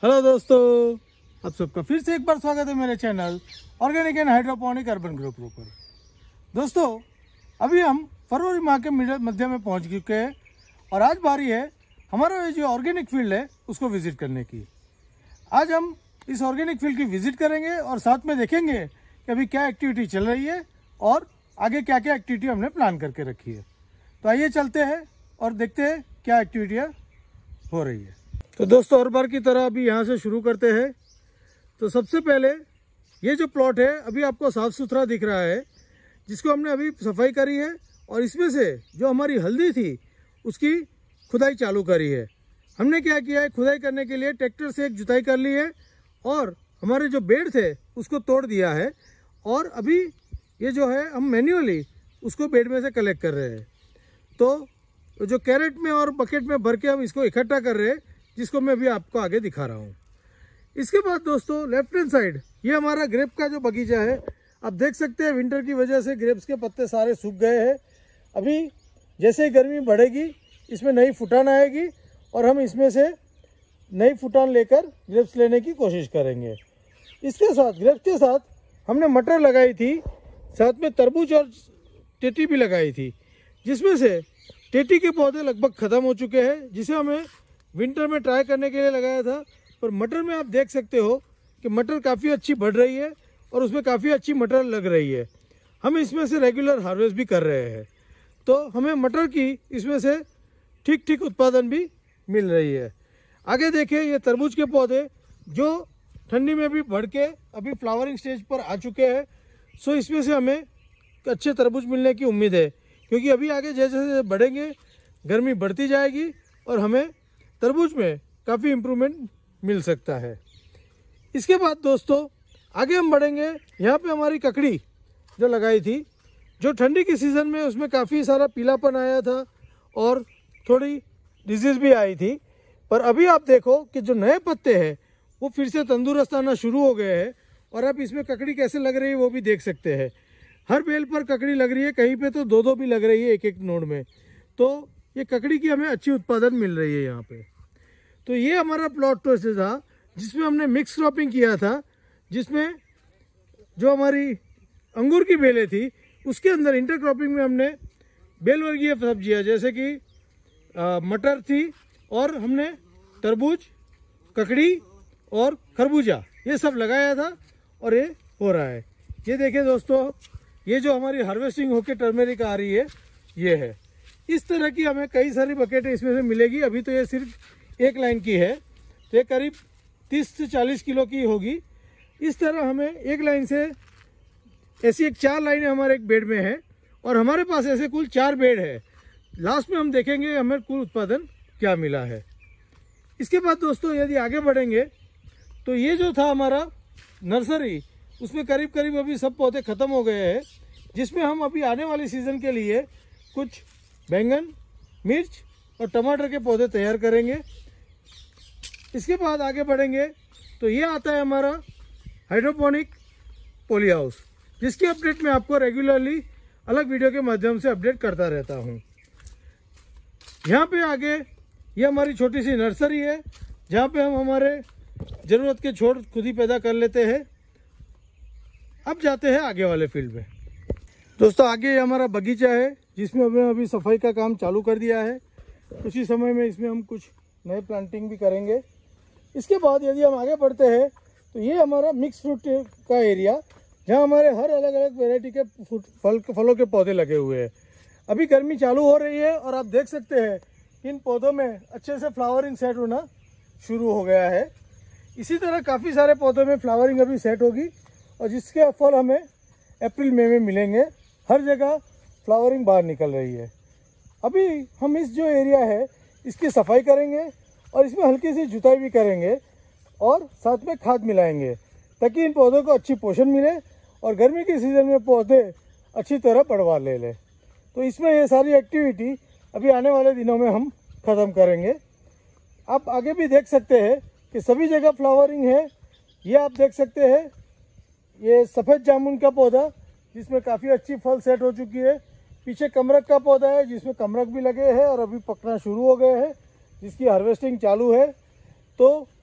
Hello दोस्तों, आप सबका फिर से एक बार स्वागत है मेरे channel organic and hydroponic urban grow पर। दोस्तों, अभी हम फरवरी माह के मध्य में पहुंच चुके हैं और आज बारी है हमारा ये जो ऑर्गेनिक फील्ड है उसको विजिट करने की। आज हम इस ऑर्गेनिक फील्ड की विजिट करेंगे और साथ में देखेंगे कि अभी क्या एक्टिविटी चल रही है और आगे क्या क्या एक्टिविटी हमने प्लान करके रखी है। तो आइए चलते हैं और देखते हैं क्या एक्टिविटियाँ हो रही है। तो दोस्तों, हर बार की तरह अभी यहाँ से शुरू करते हैं। तो सबसे पहले ये जो प्लॉट है अभी आपको साफ़ सुथरा दिख रहा है, जिसको हमने अभी सफाई करी है और इसमें से जो हमारी हल्दी थी उसकी खुदाई चालू करी है। हमने क्या किया है, खुदाई करने के लिए ट्रैक्टर से एक जुताई कर ली है और हमारे जो बेड थे उसको तोड़ दिया है और अभी ये जो है हम मैन्युअली उसको बेड में से कलेक्ट कर रहे हैं। तो जो कैरेट में और बकेट में भर के हम इसको इकट्ठा कर रहे हैं, जिसको मैं अभी आपको आगे दिखा रहा हूँ। इसके बाद दोस्तों, लेफ्ट हैंड साइड ये हमारा ग्रेप का जो बगीचा है, आप देख सकते हैं विंटर की वजह से ग्रेप्स के पत्ते सारे सूख गए हैं। अभी जैसे ही गर्मी बढ़ेगी इसमें नई फुटान आएगी और हम इसमें से नई फुटान लेकर ग्रेप्स लेने की कोशिश करेंगे। इसके साथ ग्रेप्स के साथ हमने मटर लगाई थी, साथ में तरबूज और टेटी भी लगाई थी, जिसमें से टेटी के पौधे लगभग ख़त्म हो चुके हैं, जिसे हमें विंटर में ट्राई करने के लिए लगाया था। पर मटर में आप देख सकते हो कि मटर काफ़ी अच्छी बढ़ रही है और उसमें काफ़ी अच्छी मटर लग रही है। हम इसमें से रेगुलर हार्वेस्ट भी कर रहे हैं, तो हमें मटर की इसमें से ठीक ठीक उत्पादन भी मिल रही है। आगे देखिए, ये तरबूज के पौधे जो ठंडी में भी बढ़ के अभी फ्लावरिंग स्टेज पर आ चुके हैं। सो इसमें से हमें अच्छे तरबूज मिलने की उम्मीद है, क्योंकि अभी आगे जैसे जैसे बढ़ेंगे गर्मी बढ़ती जाएगी और हमें तरबूज में काफ़ी इम्प्रूवमेंट मिल सकता है। इसके बाद दोस्तों आगे हम बढ़ेंगे। यहाँ पे हमारी ककड़ी जो लगाई थी, जो ठंडी की सीज़न में उसमें काफ़ी सारा पीलापन आया था और थोड़ी डिजीज़ भी आई थी। पर अभी आप देखो कि जो नए पत्ते हैं वो फिर से तंदुरुस्त आना शुरू हो गए हैं और आप इसमें ककड़ी कैसे लग रही है वो भी देख सकते हैं। हर बेल पर ककड़ी लग रही है, कहीं पे तो दो दो भी लग रही है एक एक नोड में। तो ये ककड़ी की हमें अच्छी उत्पादन मिल रही है यहाँ पे। तो ये हमारा प्लॉट तो ऐसे था जिसमें हमने मिक्स क्रॉपिंग किया था, जिसमें जो हमारी अंगूर की बेलें थी उसके अंदर इंटर क्रॉपिंग में हमने बेल वर्गीय सब्जियाँ जैसे कि मटर थी और हमने तरबूज, ककड़ी और खरबूजा ये सब लगाया था और ये हो रहा है। ये देखिए दोस्तों, ये जो हमारी हार्वेस्टिंग होके टर्मेरिक आ रही है ये है। इस तरह की हमें कई सारी बकेटें इसमें से मिलेगी। अभी तो ये सिर्फ एक लाइन की है, तो ये करीब 30 से 40 किलो की होगी। इस तरह हमें एक लाइन से ऐसी 4 लाइनें हमारे एक बेड में है और हमारे पास ऐसे कुल 4 बेड है। लास्ट में हम देखेंगे हमें कुल उत्पादन क्या मिला है। इसके बाद दोस्तों यदि आगे बढ़ेंगे तो ये जो था हमारा नर्सरी, उसमें करीब करीब अभी सब पौधे ख़त्म हो गए हैं, जिसमें हम अभी आने वाली सीज़न के लिए कुछ बैंगन, मिर्च और टमाटर के पौधे तैयार करेंगे। इसके बाद आगे बढ़ेंगे तो ये आता है हमारा हाइड्रोपोनिक पॉली हाउस, जिसकी अपडेट मैं आपको रेगुलरली अलग वीडियो के माध्यम से अपडेट करता रहता हूँ। यहाँ पे आगे ये हमारी छोटी सी नर्सरी है, जहाँ पे हम हमारे ज़रूरत के छोड़ खुद ही पैदा कर लेते हैं। अब जाते हैं आगे वाले फील्ड में। दोस्तों, आगे हमारा बगीचा है जिसमें हमने अभी सफाई का काम चालू कर दिया है। कुछ ही समय में इसमें हम कुछ नए प्लांटिंग भी करेंगे। इसके बाद यदि हम आगे बढ़ते हैं तो ये हमारा मिक्स फ्रूट का एरिया, जहाँ हमारे हर अलग अलग वैरायटी के फलों के पौधे लगे हुए हैं। अभी गर्मी चालू हो रही है और आप देख सकते हैं इन पौधों में अच्छे से फ्लावरिंग सेट होना शुरू हो गया है। इसी तरह काफ़ी सारे पौधों में फ्लावरिंग अभी सेट होगी और जिसके फल हमें अप्रैल मई में मिलेंगे। हर जगह फ्लावरिंग बाहर निकल रही है। अभी हम इस जो एरिया है इसकी सफाई करेंगे और इसमें हल्की सी जुताई भी करेंगे और साथ में खाद मिलाएंगे, ताकि इन पौधों को अच्छी पोषण मिले और गर्मी के सीज़न में पौधे अच्छी तरह बढ़वा ले। तो इसमें ये सारी एक्टिविटी अभी आने वाले दिनों में हम ख़त्म करेंगे। आप आगे भी देख सकते हैं कि सभी जगह फ्लावरिंग है। ये आप देख सकते हैं, ये सफ़ेद जामुन का पौधा जिसमें काफ़ी अच्छी फल सेट हो चुकी है। पीछे कमरक का पौधा है जिसमें कमरक भी लगे हैं और अभी पकना शुरू हो गए हैं, जिसकी हार्वेस्टिंग चालू है। तो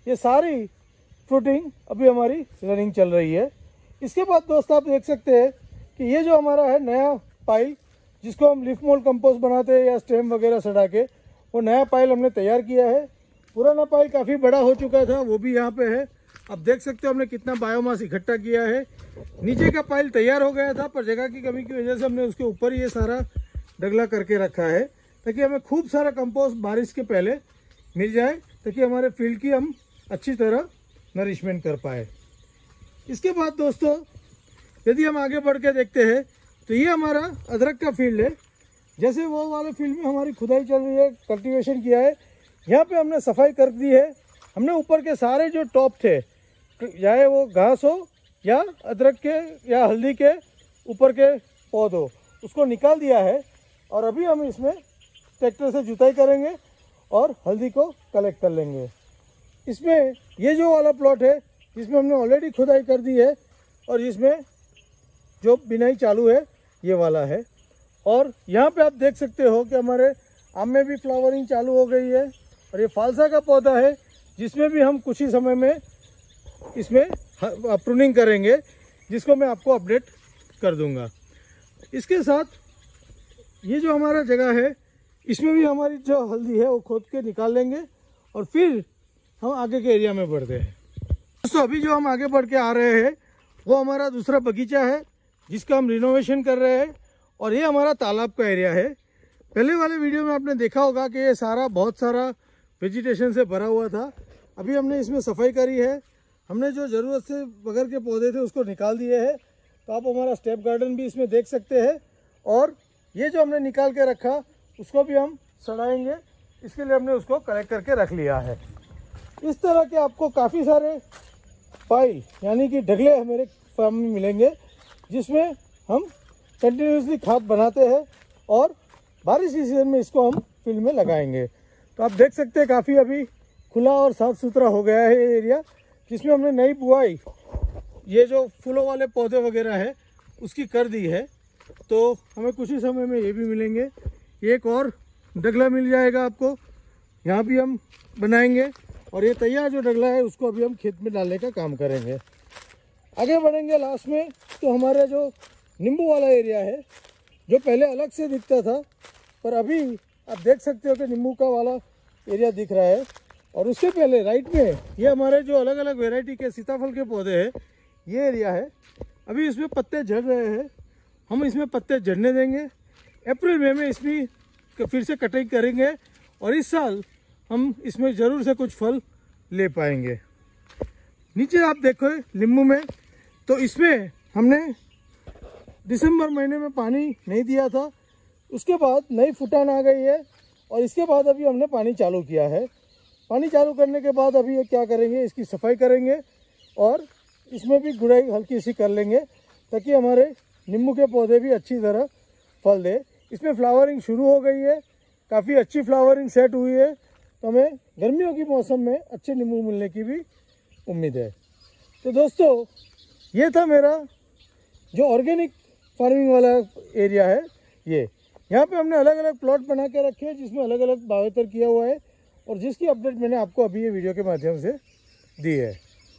ये सारी फ्रूटिंग अभी हमारी रनिंग चल रही है। इसके बाद दोस्त आप देख सकते हैं कि ये जो हमारा है नया पाइल, जिसको हम लीफ मोल्ड कंपोस्ट बनाते हैं या स्टेम वगैरह सड़ा के, वो नया पाइल हमने तैयार किया है। पुराना पाइल काफ़ी बड़ा हो चुका था, वो भी यहाँ पे है। आप देख सकते हो हमने कितना बायोमास इकट्ठा किया है। नीचे का पाइल तैयार हो गया था, पर जगह की कमी की वजह से हमने उसके ऊपर ये सारा डगला करके रखा है, ताकि हमें खूब सारा कंपोस्ट बारिश के पहले मिल जाए, ताकि हमारे फील्ड की हम अच्छी तरह नरिशमेंट कर पाए। इसके बाद दोस्तों यदि हम आगे बढ़ के देखते हैं तो ये हमारा अदरक का फील्ड है। जैसे वो वाले फील्ड में हमारी खुदाई चल रही है, कल्टीवेशन किया है, यहाँ पे हमने सफाई कर दी है। हमने ऊपर के सारे जो टॉप थे, चाहे वो घास हो या अदरक के या हल्दी के ऊपर के पौध हो, उसको निकाल दिया है। और अभी हम इसमें ट्रैक्टर से जुताई करेंगे और हल्दी को कलेक्ट कर लेंगे। इसमें ये जो वाला प्लॉट है, इसमें हमने ऑलरेडी खुदाई कर दी है और इसमें जो बिनाई चालू है ये वाला है। और यहाँ पे आप देख सकते हो कि हमारे आम में भी फ्लावरिंग चालू हो गई है। और ये फालसा का पौधा है, जिसमें भी हम कुछ ही समय में इसमें प्रूनिंग करेंगे, जिसको मैं आपको अपडेट कर दूंगा। इसके साथ ये जो हमारा जगह है, इसमें भी हमारी जो हल्दी है वो खोद के निकाल लेंगे और फिर हम आगे के एरिया में बढ़ते हैं। दोस्तों अभी जो हम आगे बढ़ के आ रहे हैं वो हमारा दूसरा बगीचा है, जिसका हम रिनोवेशन कर रहे हैं। और ये हमारा तालाब का एरिया है। पहले वाले वीडियो में आपने देखा होगा कि ये सारा बहुत सारा वेजिटेशन से भरा हुआ था। अभी हमने इसमें सफाई करी है। हमने जो ज़रूरत से बगैर के पौधे थे उसको निकाल दिए हैं। तो आप हमारा स्टेप गार्डन भी इसमें देख सकते हैं। और ये जो हमने निकाल के रखा उसको भी हम सड़ाएंगे, इसके लिए हमने उसको कलेक्ट करके रख लिया है। इस तरह के आपको काफ़ी सारे पाइल यानी कि ढगले हमारे फार्म में मिलेंगे, जिसमें हम कंटिन्यूसली खाद बनाते हैं और बारिश की सीज़न में इसको हम फील्ड में लगाएंगे। तो आप देख सकते हैं काफ़ी अभी खुला और साफ़ सुथरा हो गया है ये एरिया, जिसमें हमने नई बुआई ये जो फूलों वाले पौधे वगैरह है उसकी कर दी है। तो हमें कुछ ही समय में ये भी मिलेंगे। एक और डगला मिल जाएगा आपको, यहाँ भी हम बनाएंगे। और ये तैयार जो डगला है उसको अभी हम खेत में डालने का काम करेंगे। आगे बढ़ेंगे लास्ट में तो हमारा जो नींबू वाला एरिया है, जो पहले अलग से दिखता था, पर अभी आप देख सकते हो कि नींबू का वाला एरिया दिख रहा है। और उससे पहले राइट में ये हमारे जो अलग अलग वैरायटी के सीताफल के पौधे हैं, ये एरिया है। अभी इसमें पत्ते झड़ रहे हैं, हम इसमें पत्ते झड़ने देंगे। अप्रैल मई में इसमें फिर से कटाई करेंगे और इस साल हम इसमें ज़रूर से कुछ फल ले पाएंगे। नीचे आप देखो नींबू में, तो इसमें हमने दिसंबर महीने में पानी नहीं दिया था, उसके बाद नई फुटान आ गई है और इसके बाद अभी हमने पानी चालू किया है। पानी चालू करने के बाद अभी ये क्या करेंगे, इसकी सफाई करेंगे और इसमें भी गुड़ाई हल्की सी कर लेंगे, ताकि हमारे नींबू के पौधे भी अच्छी तरह फल दे। इसमें फ्लावरिंग शुरू हो गई है, काफ़ी अच्छी फ्लावरिंग सेट हुई है। तो हमें गर्मियों की मौसम में अच्छे नींबू मिलने की भी उम्मीद है। तो दोस्तों ये था मेरा जो ऑर्गेनिक फार्मिंग वाला एरिया है। ये यहाँ पे हमने अलग अलग प्लॉट बना के रखे हैं, जिसमें अलग अलग वावेतर किया हुआ है और जिसकी अपडेट मैंने आपको अभी ये वीडियो के माध्यम से दी है।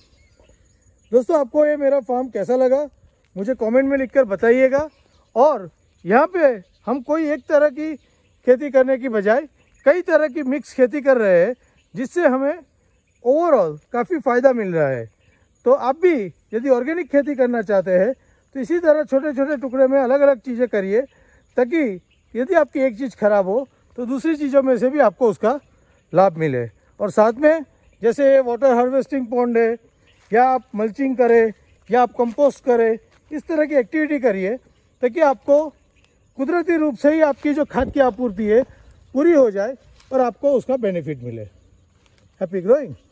दोस्तों आपको ये मेरा फार्म कैसा लगा मुझे कमेंट में लिखकर बताइएगा। और यहाँ पे हम कोई एक तरह की खेती करने की बजाय कई तरह की मिक्स खेती कर रहे हैं, जिससे हमें ओवरऑल काफ़ी फ़ायदा मिल रहा है। तो आप भी यदि ऑर्गेनिक खेती करना चाहते हैं तो इसी तरह छोटे छोटे टुकड़े में अलग अलग चीज़ें करिए, ताकि यदि आपकी एक चीज़ खराब हो तो दूसरी चीज़ों में से भी आपको उसका लाभ मिले। और साथ में जैसे वाटर हार्वेस्टिंग पॉन्ड है, या आप मल्चिंग करें या आप कंपोस्ट करें, इस तरह की एक्टिविटी करिए, ताकि आपको कुदरती रूप से ही आपकी जो खाद की आपूर्ति है पूरी हो जाए और आपको उसका बेनिफिट मिले। Happy growing.